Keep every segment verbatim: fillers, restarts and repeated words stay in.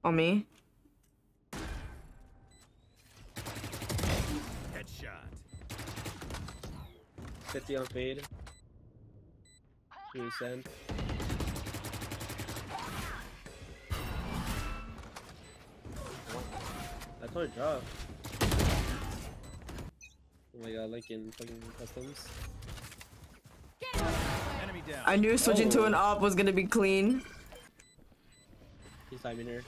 On me. Headshot. fifty on fade. Three cent. That's my drop. Oh my god, like in fucking customs. Enemy down. I knew switching Oh. to an op was gonna be clean. He's timing her.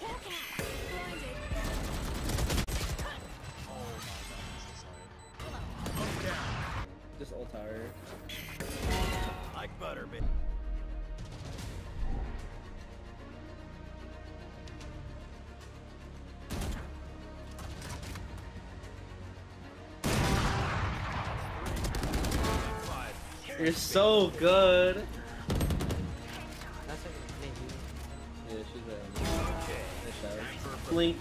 Just ult tower. Like butter, baby. You're so good. That's what you Yeah, she's right. Nice shot. Blink.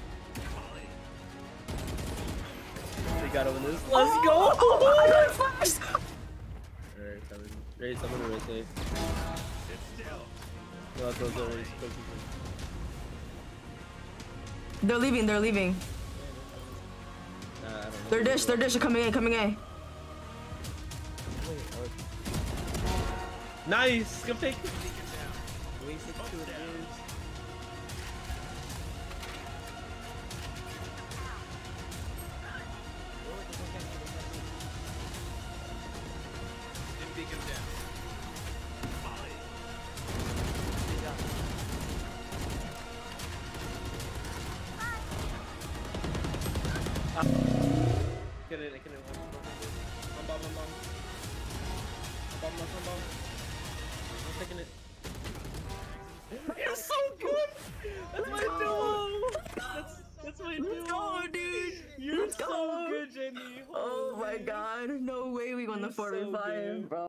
We gotta win this. Let's go! I got flashed! Alright, coming. Ready, someone to race it. No, let's go, go, race. Go, go, go. They're leaving, they're leaving. Nah, I don't know. They're dish, they're dish, coming in, coming in. Nice! Go take it. wasted two of those. Beacon down. Get it, I can hit one. I'm bomb, I'm bomb. I'm bomb, I'm bomb. I'm taking it. You're so good! That's my duo! That's, that's my duo! Let's go, dude! You're Let's so go. good, Jenny! Oh my Holy. god, no way we won the You're so four v five, good. bro.